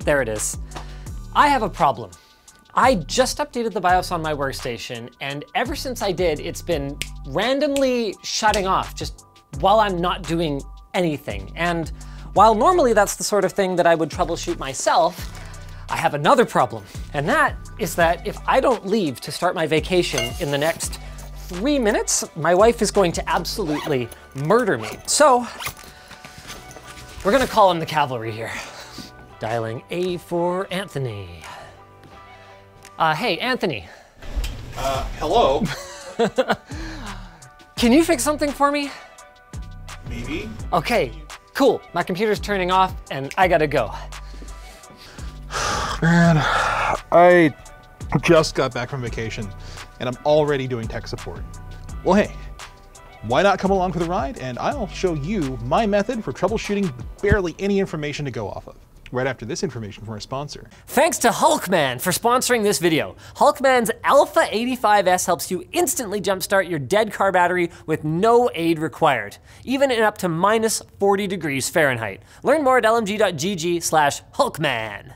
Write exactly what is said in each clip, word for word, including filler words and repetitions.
There it is. I have a problem. I just updated the BIOS on my workstation, and ever since I did, it's been randomly shutting off just while I'm not doing anything. And while normally that's the sort of thing that I would troubleshoot myself, I have another problem. And that is that if I don't leave to start my vacation in the next three minutes, my wife is going to absolutely murder me. So we're gonna call in the cavalry here. Dialing A for Anthony. Uh, hey, Anthony. Uh, hello? Can you fix something for me? Maybe. Okay, cool. My computer's turning off and I gotta go. Man, I just got back from vacation and I'm already doing tech support. Well, hey, why not come along for the ride and I'll show you my method for troubleshooting with barely any information to go off of. Right after this information from our sponsor. Thanks to Hulkman for sponsoring this video. Hulkman's Alpha eighty-five S helps you instantly jumpstart your dead car battery with no aid required, even in up to minus forty degrees Fahrenheit. Learn more at L M G dot G G slash Hulkman.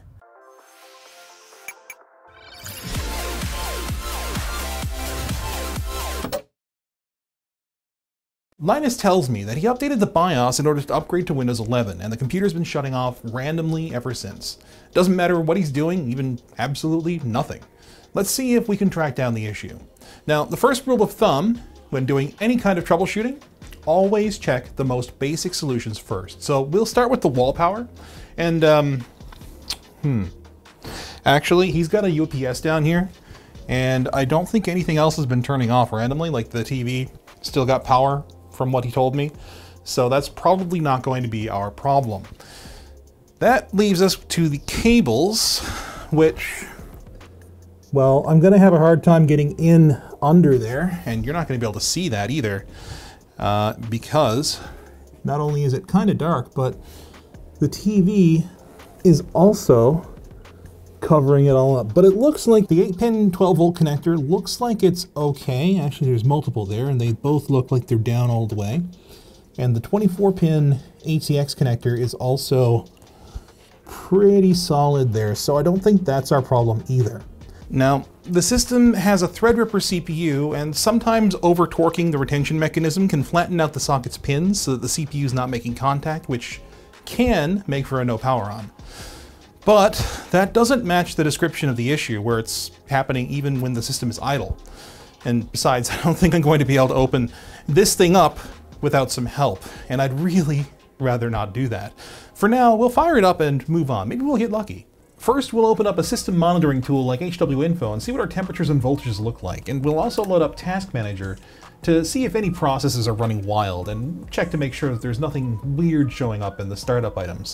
Linus tells me that he updated the BIOS in order to upgrade to Windows eleven, and the computer's been shutting off randomly ever since. Doesn't matter what he's doing, even absolutely nothing. Let's see if we can track down the issue. Now, the first rule of thumb when doing any kind of troubleshooting, always check the most basic solutions first. So we'll start with the wall power, and um, hmm. Actually, he's got a U P S down here, and I don't think anything else has been turning off randomly, like the T V still got power from what he told me. So that's probably not going to be our problem. That leaves us to the cables, which, well, I'm gonna have a hard time getting in under there, and you're not gonna be able to see that either, uh, because not only is it kind of dark, but the T V is also covering it all up. But it looks like the eight pin twelve volt connector looks like it's okay. Actually, there's multiple there, and they both look like they're down all the way. And the twenty-four pin A T X connector is also pretty solid there, so I don't think that's our problem either. Now, the system has a Threadripper C P U, and sometimes over-torquing the retention mechanism can flatten out the socket's pins so that the C P U is not making contact, which can make for a no power on. But that doesn't match the description of the issue, where it's happening even when the system is idle. And besides, I don't think I'm going to be able to open this thing up without some help, and I'd really rather not do that. For now, we'll fire it up and move on. Maybe we'll get lucky. First, we'll open up a system monitoring tool like H W Info and see what our temperatures and voltages look like, and we'll also load up Task Manager to see if any processes are running wild, and check to make sure that there's nothing weird showing up in the startup items.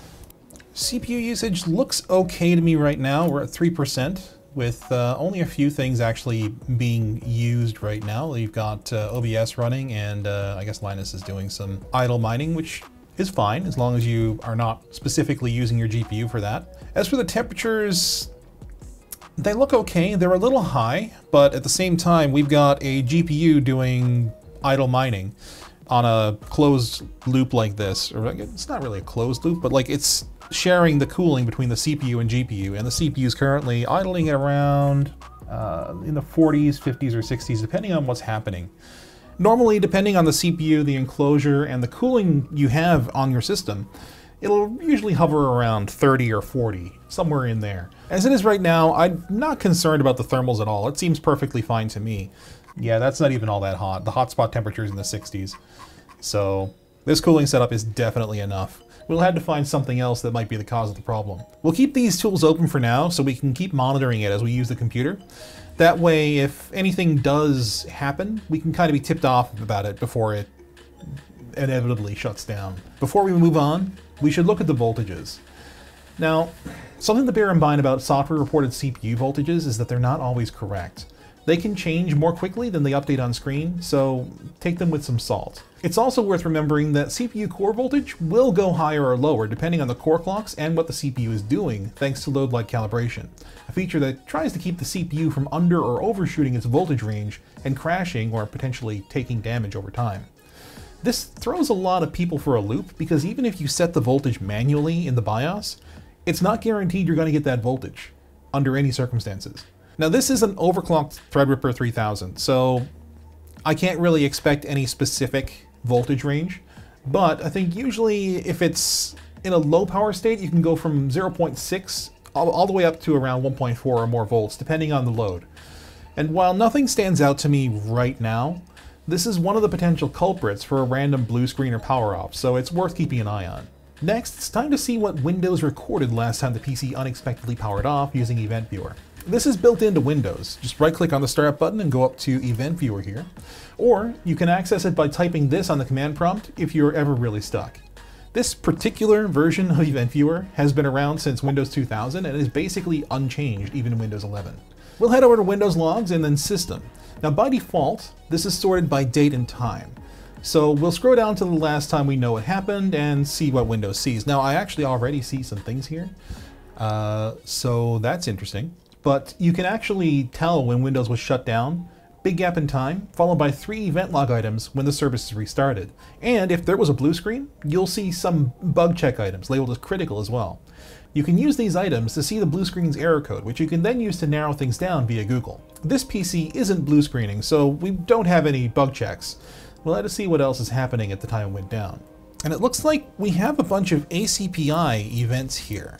C P U usage looks okay to me right now. We're at three percent with uh, only a few things actually being used right now. You've got uh, O B S running, and uh, I guess Linus is doing some idle mining, which is fine as long as you are not specifically using your G P U for that. As for the temperatures, they look okay. They're a little high, but at the same time, we've got a G P U doing idle mining on a closed loop like this. Or it's not really a closed loop, but like it's sharing the cooling between the C P U and G P U, and the C P U is currently idling at around uh, in the forties, fifties, or sixties, depending on what's happening. Normally, depending on the C P U, the enclosure, and the cooling you have on your system, it'll usually hover around thirty or forty, somewhere in there. As it is right now, I'm not concerned about the thermals at all. It seems perfectly fine to me. Yeah, that's not even all that hot. The hotspot temperature is in the sixties. So this cooling setup is definitely enough. We'll have to find something else that might be the cause of the problem. We'll keep these tools open for now so we can keep monitoring it as we use the computer. That way, if anything does happen, we can kind of be tipped off about it before it inevitably shuts down. Before we move on, we should look at the voltages. Now, something to bear in mind about software-reported C P U voltages is that they're not always correct. They can change more quickly than they update on screen, so take them with some salt. It's also worth remembering that C P U core voltage will go higher or lower depending on the core clocks and what the C P U is doing, thanks to load light calibration, a feature that tries to keep the C P U from under or overshooting its voltage range and crashing or potentially taking damage over time. This throws a lot of people for a loop because even if you set the voltage manually in the BIOS, it's not guaranteed you're going to get that voltage under any circumstances. Now this is an overclocked Threadripper three thousand, so I can't really expect any specific voltage range, but I think usually if it's in a low power state, you can go from zero point six all, all the way up to around one point four or more volts, depending on the load. And while nothing stands out to me right now, this is one of the potential culprits for a random blue screen or power off, so it's worth keeping an eye on. Next, it's time to see what Windows recorded last time the P C unexpectedly powered off using Event Viewer. This is built into Windows. Just right click on the Startup button and go up to Event Viewer here. Or you can access it by typing this on the command prompt if you're ever really stuck. This particular version of Event Viewer has been around since Windows two thousand and is basically unchanged even in Windows eleven. We'll head over to Windows Logs and then System. Now by default, this is sorted by date and time. So we'll scroll down to the last time we know it happened and see what Windows sees. Now I actually already see some things here, uh, so that's interesting. But you can actually tell when Windows was shut down, big gap in time, followed by three event log items when the service is restarted. And if there was a blue screen, you'll see some bug check items labeled as critical as well. You can use these items to see the blue screen's error code, which you can then use to narrow things down via Google. This P C isn't blue screening, so we don't have any bug checks. We'll have to see what else is happening at the time it went down. And it looks like we have a bunch of A C P I events here.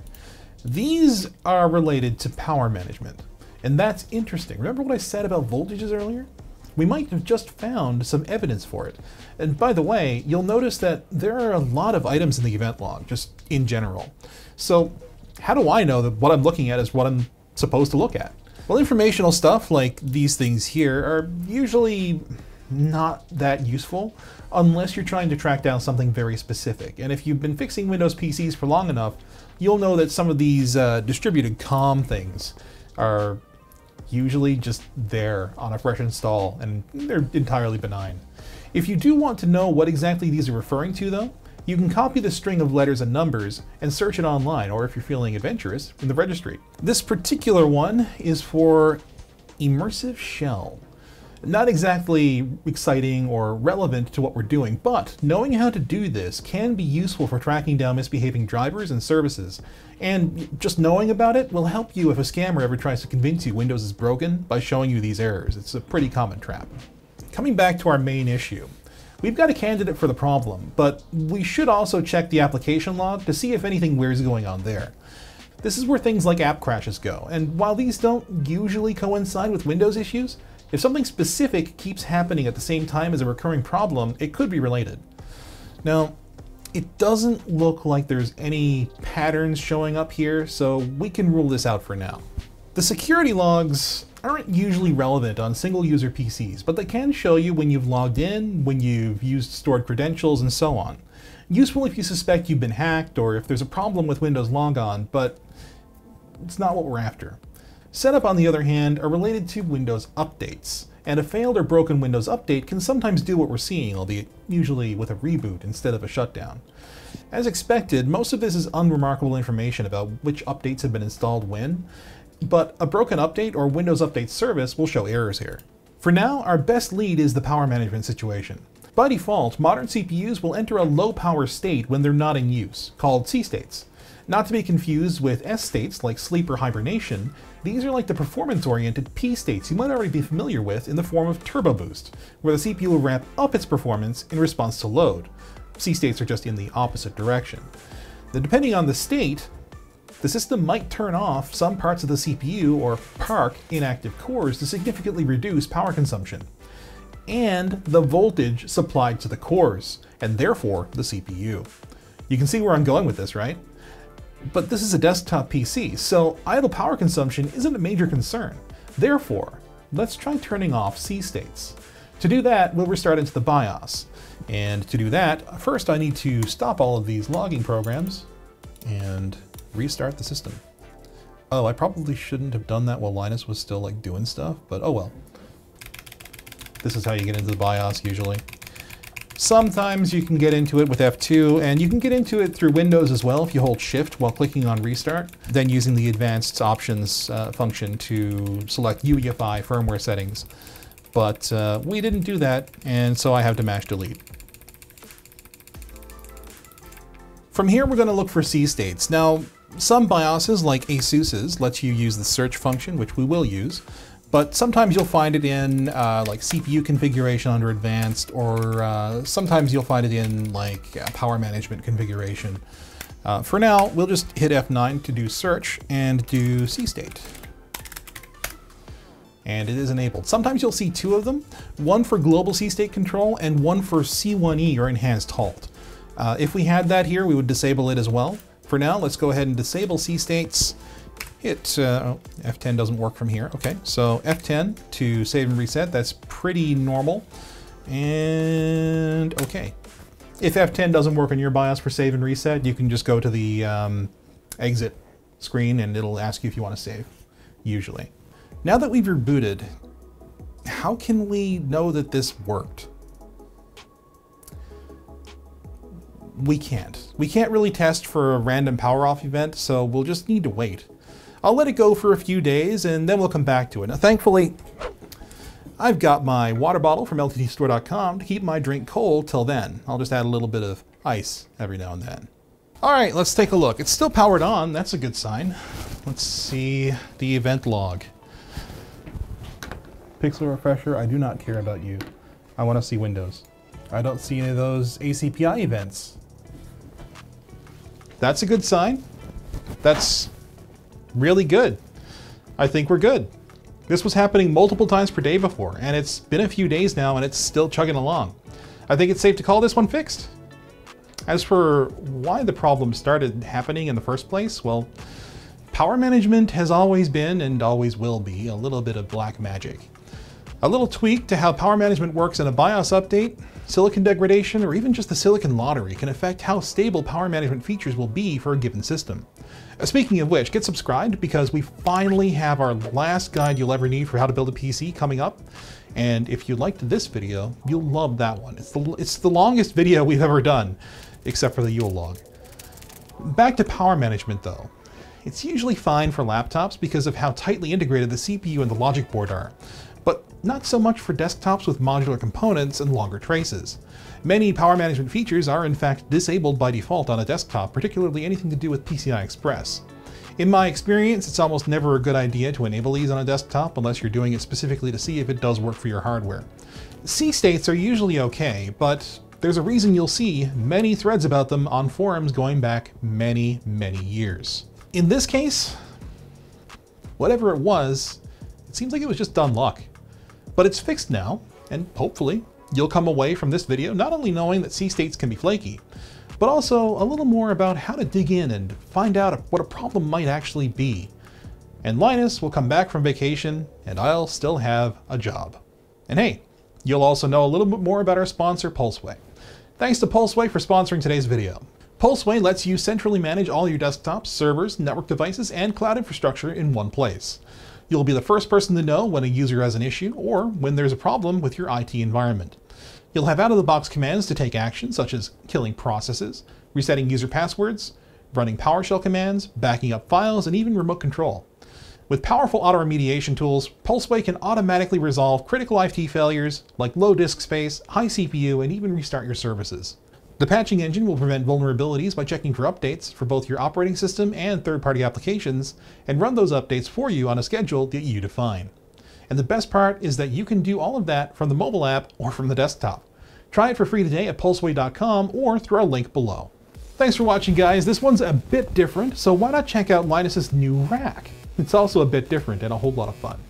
These are related to power management, and that's interesting. Remember what I said about voltages earlier? We might have just found some evidence for it. And by the way, you'll notice that there are a lot of items in the event log, just in general. So how do I know that what I'm looking at is what I'm supposed to look at? Well, informational stuff like these things here are usually not that useful unless you're trying to track down something very specific. And if you've been fixing Windows P Cs for long enough, you'll know that some of these uh, distributed COM things are usually just there on a fresh install, and they're entirely benign. If you do want to know what exactly these are referring to though, you can copy the string of letters and numbers and search it online, or if you're feeling adventurous, in the registry. This particular one is for Immersive Shell. Not exactly exciting or relevant to what we're doing, but knowing how to do this can be useful for tracking down misbehaving drivers and services. And just knowing about it will help you if a scammer ever tries to convince you Windows is broken by showing you these errors. It's a pretty common trap. Coming back to our main issue. We've got a candidate for the problem, but we should also check the application log to see if anything weird is going on there. This is where things like app crashes go, and while these don't usually coincide with Windows issues, if something specific keeps happening at the same time as a recurring problem, it could be related. Now, it doesn't look like there's any patterns showing up here, so we can rule this out for now. The security logs aren't usually relevant on single-user P Cs, but they can show you when you've logged in, when you've used stored credentials, and so on. Useful if you suspect you've been hacked or if there's a problem with Windows Logon, but it's not what we're after. Setup, on the other hand, are related to Windows updates, and a failed or broken Windows update can sometimes do what we're seeing, albeit usually with a reboot instead of a shutdown. As expected, most of this is unremarkable information about which updates have been installed when, but a broken update or Windows Update service will show errors here. For now, our best lead is the power management situation. By default, modern C P Us will enter a low power state when they're not in use, called C states. Not to be confused with S states like sleep or hibernation, these are like the performance-oriented P states you might already be familiar with in the form of turbo boost, where the C P U will ramp up its performance in response to load. C states are just in the opposite direction. Now, depending on the state, the system might turn off some parts of the C P U or park inactive cores to significantly reduce power consumption, and the voltage supplied to the cores, and therefore the C P U. You can see where I'm going with this, right? But this is a desktop P C, so idle power consumption isn't a major concern. Therefore, let's try turning off C states. To do that, we'll restart into the BIOS. And to do that, first I need to stop all of these logging programs and restart the system. Oh, I probably shouldn't have done that while Linus was still like doing stuff, but oh well. This is how you get into the BIOS usually. Sometimes you can get into it with F two, and you can get into it through Windows as well if you hold Shift while clicking on Restart, then using the Advanced Options uh, function to select U E F I firmware settings. But uh, we didn't do that, and so I have to mash Delete. From here, we're going to look for C states. Now, Some BIOSes, like ASUS's, lets you use the search function, which we will use, but sometimes you'll find it in uh, like C P U configuration under advanced, or uh, sometimes you'll find it in like uh, power management configuration. Uh, for now, we'll just hit F nine to do search and do C-state. And it is enabled. Sometimes you'll see two of them, one for global C-state control and one for C one E or enhanced halt. Uh, if we had that here, we would disable it as well. For now, let's go ahead and disable C-states. Hit, uh, oh, F ten doesn't work from here. Okay, so F ten to save and reset, that's pretty normal. And okay. If F ten doesn't work on your BIOS for save and reset, you can just go to the um, exit screen and it'll ask you if you want to save, usually. Now that we've rebooted, how can we know that this worked? We can't. We can't really test for a random power off event, so we'll just need to wait. I'll let it go for a few days and then we'll come back to it. Now, thankfully, I've got my water bottle from L T T store dot com to keep my drink cold till then. I'll just add a little bit of ice every now and then. All right, let's take a look. It's still powered on. That's a good sign. Let's see the event log. Pixel refresher, I do not care about you. I want to see Windows. I don't see any of those A C P I events. That's a good sign. That's really good. I think we're good. This was happening multiple times per day before, and it's been a few days now and it's still chugging along. I think it's safe to call this one fixed. As for why the problem started happening in the first place, well, power management has always been and always will be a little bit of black magic. A little tweak to how power management works in a BIOS update, silicon degradation, or even just the silicon lottery can affect how stable power management features will be for a given system. Speaking of which, get subscribed because we finally have our last guide you'll ever need for how to build a P C coming up. And if you liked this video, you'll love that one. It's the, it's the longest video we've ever done, except for the Yule log. Back to power management though. It's usually fine for laptops because of how tightly integrated the C P U and the logic board are, but not so much for desktops with modular components and longer traces. Many power management features are in fact disabled by default on a desktop, particularly anything to do with P C I Express. In my experience, it's almost never a good idea to enable these on a desktop unless you're doing it specifically to see if it does work for your hardware. C-states are usually okay, but there's a reason you'll see many threads about them on forums going back many, many years. In this case, whatever it was, it seems like it was just dumb luck. But it's fixed now, and hopefully you'll come away from this video not only knowing that C-states can be flaky, but also a little more about how to dig in and find out what a problem might actually be. And Linus will come back from vacation, and I'll still have a job. And hey, you'll also know a little bit more about our sponsor, Pulseway. Thanks to Pulseway for sponsoring today's video. Pulseway lets you centrally manage all your desktops, servers, network devices, and cloud infrastructure in one place. You'll be the first person to know when a user has an issue or when there's a problem with your I T environment. You'll have out-of-the-box commands to take action, such as killing processes, resetting user passwords, running PowerShell commands, backing up files, and even remote control. With powerful auto-remediation tools, Pulseway can automatically resolve critical I T failures like low disk space, high C P U, and even restart your services. The patching engine will prevent vulnerabilities by checking for updates for both your operating system and third-party applications, and run those updates for you on a schedule that you define. And the best part is that you can do all of that from the mobile app or from the desktop. Try it for free today at pulseway dot com or through our link below. Thanks for watching, guys. This one's a bit different, so why not check out Linus's new rack? It's also a bit different and a whole lot of fun.